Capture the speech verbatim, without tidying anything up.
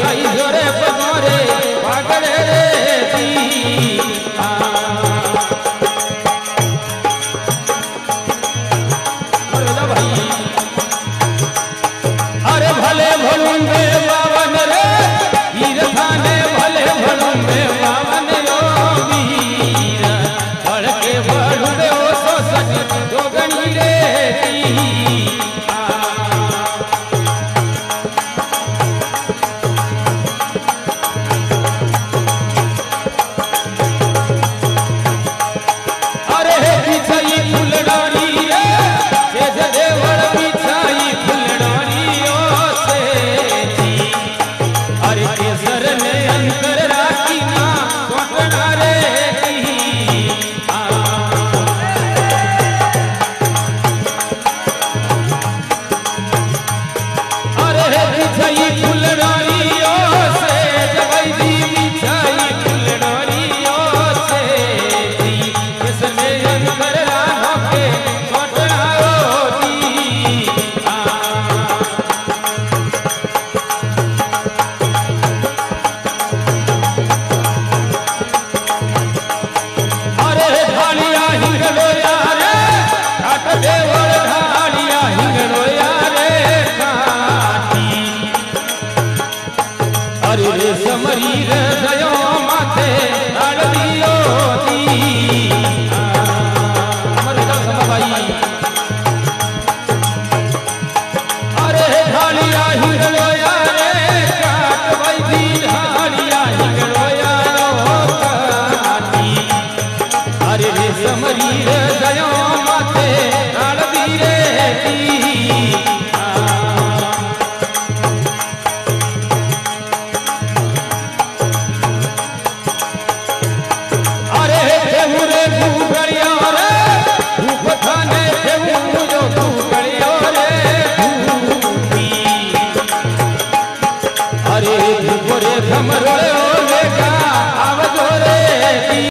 भाई जोरे पगोरे पागड़े रे अरे भले भलुंगे बावन रे वीर थाने भले भलुंगे बावन रो वीर बढ़के बढ़े ओ सो सच जोगणी रे समरी रे दयो माथे डाल दियो